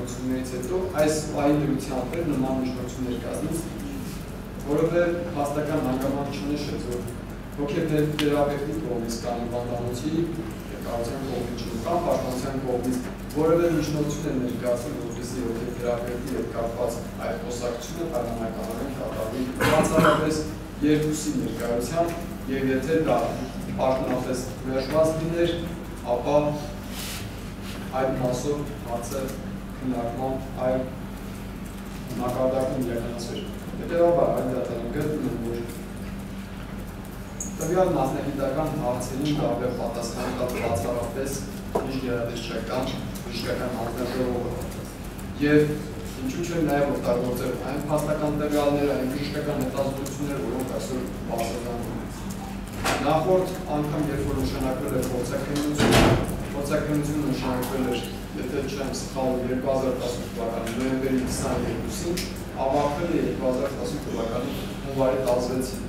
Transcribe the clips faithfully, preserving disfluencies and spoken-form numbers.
միջնորդություններից հետո այս լայի դրությամբ էր նման միջնորդություններ կազմից, որովհետև հաստական հանգամանք չնշեց, որ հոգեթերապևտի կողմից կամ հիվանդանոցի կառուցության կողմից կամ պաշտպանության կողմից որևէ միջնորդություն է ներկայացել, որպեսզի հոգեթերապևտի հետ կապված այդ խոսակցությունը պայմանականորեն կատարվի բացառապես երկուսի ներկայությամբ, եւ եթե դա պաշտոնապես մերժված լիներ, ապա այդ մասով հարցը քննարկման այլ մակարդակում իրականացվեր։ Հետևաբար այդ դատարանը գտնում եմ, որ տվյալ մասնագիտական հարցերին տարբեր պատասխան տալ բացառապես միջգերադեսչական բժշկական հանձնաժողովը եւ ինչու՞ չէ նաեւ օգտագործել այն փաստական տվյալները, այն բժշկական հետազոտությունները, որոնք այսօր բացառական են։ Նախորդ անգամ երբ որ նշանակվել էր փորձաքննությունը, փորձաքննությունը նշանակվել էր, եթե չեմ սխալվում, երկու հազար տասնութ թվականի նոյեմբերի քսաներկուսին, ավարտվել է երկու հազար տասնութ թվականի հունվարի տասնվեցին։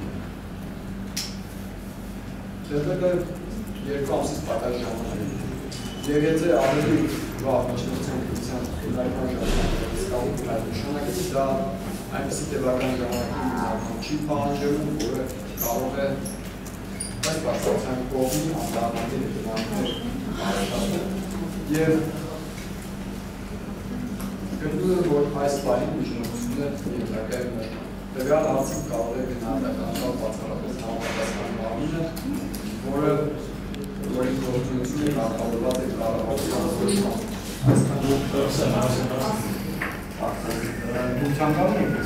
Դեպքը երկու ամսից պակաս ժամանակ է։ Եվ եթե ավելի վաղ միջնորդության քննության քննարկման ժամանակից կամ այդ նշանակից դա այնպիսի տևական ժամանակի զարգանում չի պահանջվում, որը կարող է այս բարձրացան կողմի անդառնալի հետևանքներ առաջացնել։ Եվ գտնում եմ, որ այս պահին միջնորդությունը ենթակա է մերժման։ Տվյալ հարցին կարող է գնահատականալ բացառապես համապատասխանողը, որը որի գործունեությունը կարգավորված է կառավարության որոշմամբ։ Այսքան դուք ցանկանում եք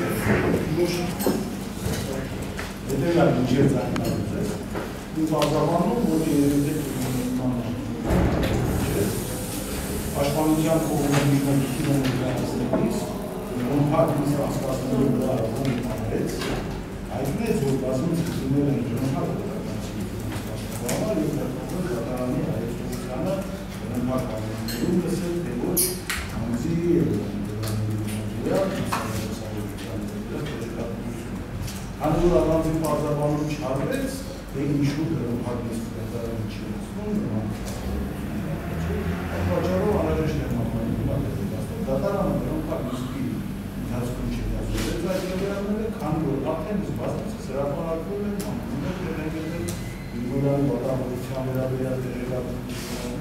հետևյալ միջև ձայնավորել։ Դուք բարձրանում, որ երևի պաշտպանության կողմի միջնորդությունը ներկայացնելիս, որոնք հատկից հասկացնելու վրա հանեց, հայտնեց, որ բազմից սկսումներ են ժամանակ Վաղար և դրպողն կատարանի հայեցողությանը նմակարներում լսել, թե ոչ համզի և Հան որ առանձին պարզաբանում չարվեց, թե ինչու դրում հագնից կատարանի չի ուսնում, պատճառով անհրաժեշտ է մակարանի դատարանը դրում հագնիցքի ընթացքում չի դասվեց այդ նվերանները, քան որ արդեն զբազմից հրապարակվում են, մանկում են տեղեկել Իգորյանի պատահության վերաբերյալ տեղեկատվություն,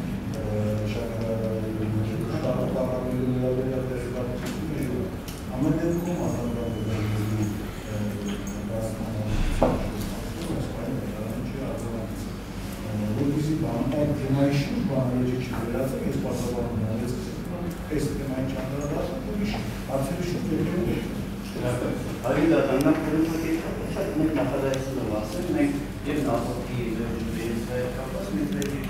շահատարակների վերաբերյալ տեղեկատվություն, ամեն դեպքում անդրադառնալու որպեսզի այդ թեմայի շուրջ բանալեջի չվերածել, ես պարզաբանում եմ, ես այս թեմայի չանդրադառնալ, ուրիշ հարցերի շուրջ եկել է։ Արի դատարանն փորձել շատ մեծ նախադասություն ասել, մենք եւ նախորդի վերջերս կապված մենք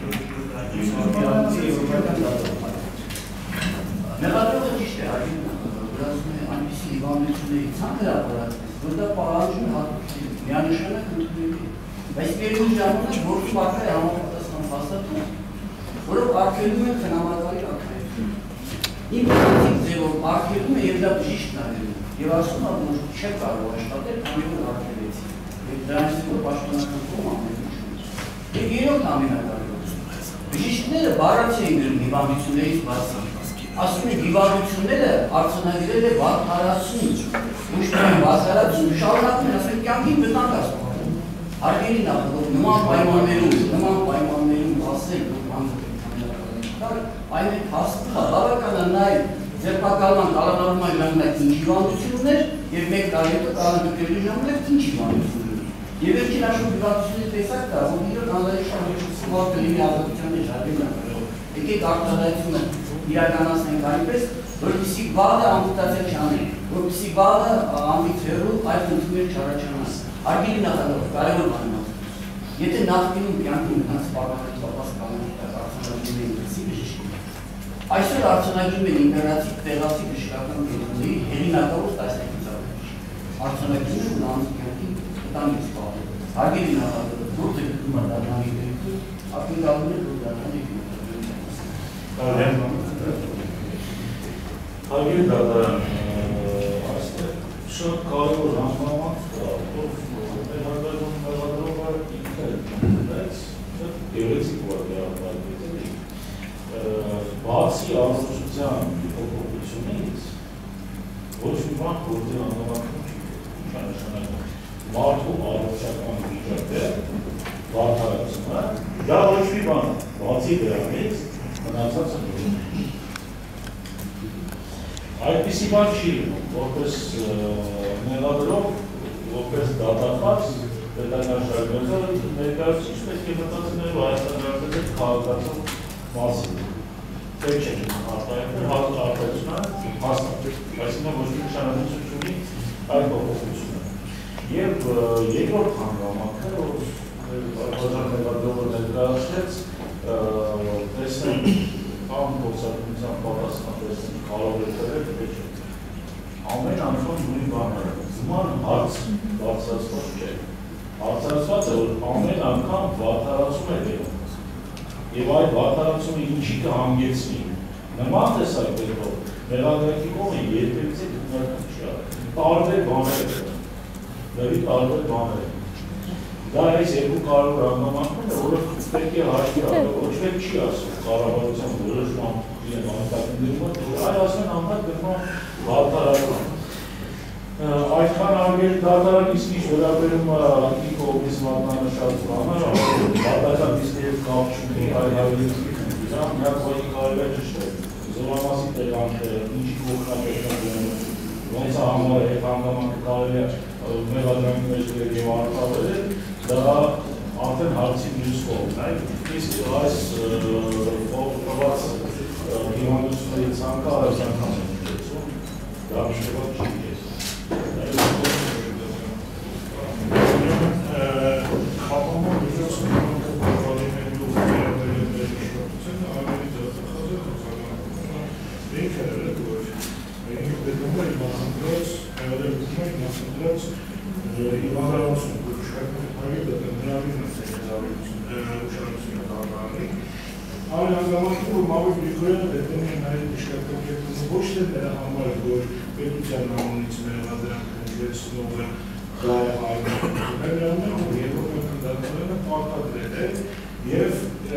Նեղատողը ճիշտ է, արի վրացում է այնպիսի հիվանդությունների ցանկ հրապարակվեց, որ դա պահանջում է միանշանակ ընդունելի։ Բայց երկու ժամանակ որոշ պատկեր է համապատասխան հաստատում, որով արգելում են խնամակալի ակնհայտությունը։ Իմ փոխանցիկ ձևով արգելում է եւ դա բժիշկն արգելում։ Եվ ասում է, որ չէ կարող աշխատել, քանի որ արգելեցի։ Եվ դրանից հետո պաշտպանական կողմը ամեն ինչ ունի։ Եվ երրորդ ամենակարևորը։ Բժիշկները բառացի են գրում հիվանդություններից բացի։ Ասում են հիվանդությունները արձանագրել է վատթարացում, ոչ թե վատթարացում, շարունակում են ասել կյանքի վտանգ ասում։ Հարգելի նախագահ, նման պայմաններում, նման պայմաններում ասել, որ այն է հասցնա, բավականա նայ ձերբակալման կալանարման ժամանակ ինչ հիվանդություններ և մեկ տարի հետո կալանագրելու ժամանակ ինչ հիվանդություններ։ Եվ վերջին աշխում հիվանդությունների տեսակ կա, որ իրոք անձանիշան հեշտսմալ կլինի ազատության մեջ հարգել նախարարով։ Եկեք արտադայությունը իրականացնենք այնպես, որպեսզի վաղը ամպուտացիա չանենք, որպեսզի վաղը ամբից հեռու այդ խնդիրներ չառաջանան։ Հարգելի նախագահ, կարևոր բան եմ ասում։ Եթե նախկինում կյանքի մնաց պարբերաբար արձանագրում են լսի բժիշկները, այսօր արձանագրում են ինտերնատիվ տեղացի բժշկական կենտրոնների հեղինակավոր տասնյակ ծառայողներ։ Արձանագրում են անձի կյանքի վտանգից պահել։ Հարգելի նախագահ, ո՞րտեղ գտնում է դառնալի դեպքում, ակնկալում են, որ դառնալի Հարգելի դատարան, այստեղ շատ կարևոր համեմատ կա, որ հարգարում հաղադրողը ինքը բայց գեղեցիկ որ դրապարակեց էլի։ Բացի ամուսնության ոչ մի բան գործի անհավատում չի նշանակում մարդու առողջական վիճակը վատթարացումը դա ոչ մի բան բացի դրանից մնացածը այդպիսի բան չի լինում որպես մեղադրող որպես դատախազ պետական շարժման ներկայացուցիչ պետք է մտածել Հայաստանի Հանրապետության քաղաքացու մասին պետք չէ արտահայտել արտահայտությունը հաստատ այսինքն ոչ մի նշանակություն չունի այդ փոփոխությունը եւ երկրորդ հանգամանքը որ մեղադրողը ներկայացրեց տեսնենք ամ գործակցության պատասխանատվություն կարող է դրել պետք չէ ամեն անգամ ունի բաները նման հարց բարձրացված չէ Հարցարացված է, որ ամեն անգամ վատթարացում է դերում և այդ վատթարացումը ինչի կհանգեցնի նման տեսակ դերով մեղադրակի կողմը երբևիցե քննարկում չի արել տարբեր բաներ է դերի տարբեր բաներ դա այս երկու կարևոր հանգամանքն է որը պետք է հաշվի առնել ոչ մեկ չի ասում կառավարության որոշ բան իրեն անհատակներում այլ ասում են անհատ դրման վատթարացում Այդքան արգել դատարան իսկի վերաբերում ի կողմից մատնանշած բաներ, դատական իսկի հետ կապ չունի այլ հավելիքի դրան, միակ բանի կարելի է ճշտել, զորամասի տեղանքը, ինչի կողմնակետն ոնց է համար հետ հանգամանքը կարելի է մեղադրանքի մեջ դրել և արտավերել, դա արդեն հարցի մյուս կողմն է, իսկ այս տված հիվանդությունների ցանկը այս անգամ է միջոցում, դա միշտեված չի է։ Խապանման միջոցում կողմալիներու վերաբերել ներշնորհությունը ավելի դատախազը խոզանալությունը ինքը էր, որ ինքը պետում է իմասնդրած, մեղադրվում է իմասնդրած իվանդարացում, որ շկարկում հարի դատանրավին ուշանությունը դարանի Այն հանգամանքում, որ Մավիկ Գրիգորյանը պետում է նաև շկարկակետումը ոչ թե նրա համար, որ պետության անունից մեղադրանք հնչեցնող է դա է հայտնի, որ երկրորդ դատարանը պարտադրել է և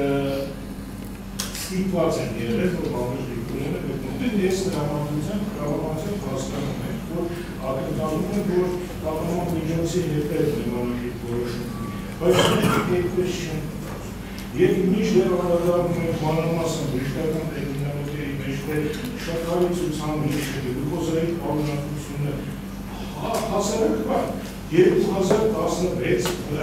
ստիպված են եղել, որ Մավիկ Գրիգորյանը պետում է ես տրամադրության կրավաբանության հասկանում եք, որ ակնկալում է, որ կապանման միջոցի հետև նմանագիտ որոշում բայց այդպես չեն Եվ միշտ անդրադառնում ենք մանրամասն բժշկական տեխնոլոգիայի մեջ շաքարի ցուցանիշը, գլյուկոզայի պարունակությունը հասարակական երկու հազար տասնվեց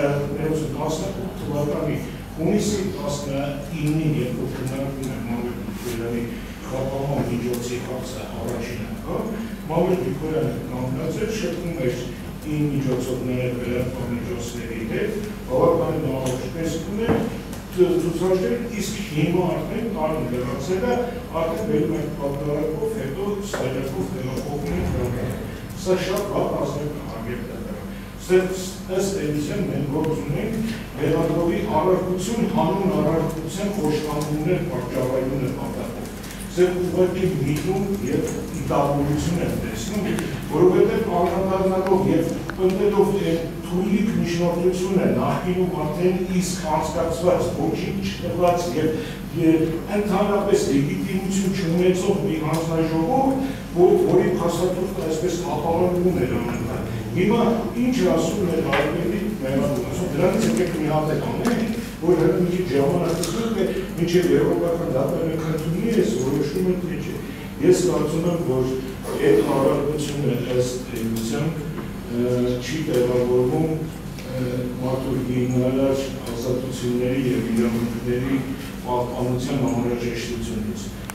թվականի հունիսի տասնինին երբ քննարկվում է Մավիկ Գրիգորյանի կապանման միջոցի հարցը առաջին անգամ Մավիկ Գրիգորյանը կանգնած էր շփվում էր ին միջոցով նաև վերապահ միջոցների հետ բավականին առողջ տեսքում էր Ցուցաշներ իսկ հիմա արդեն կարում լրացել է, արդեն բերում ենք պատդարակով, հետո ստայրակով տեղափոխում ենք դատարան։ Սա շատ վատ ազնեվ հարգել դատարան։ Ըստ էության մենք գործ ունենք մեղադրողի առարկություն, հանուն առարկության խոշտանգումներ պատճառայում է պատահում։ Սա ուղղակի միտում և իտավորություն են տեսնում, որովհետև անդրադառնալով և ընտրելով թույլիկ միջնորդություն է նախկինում արդեն իսկ անցկացված ոչինչ չտված և ընդհանրապես լեգիտիմություն չունեցող մի հանձնաժողով, որի փաստաթուղթը այսպես ապահովում էր ամենայն։ Հիմա ինչ ասում է հայտնի մեղադրում, դրանից եկեք մի հատ եք անենք, որ հենց մի քիչ ժամանակ գցում է մինչև եվրոպական դատարանի քննությունների ես որոշում է թե չէ։ Ես կարծում եմ, որ այդ առարկությունը ըստ էության չի տեղավորվում մարդու հիմնարար ազատությունների և իրավունքների պահպանության անհրաժեշտությունից։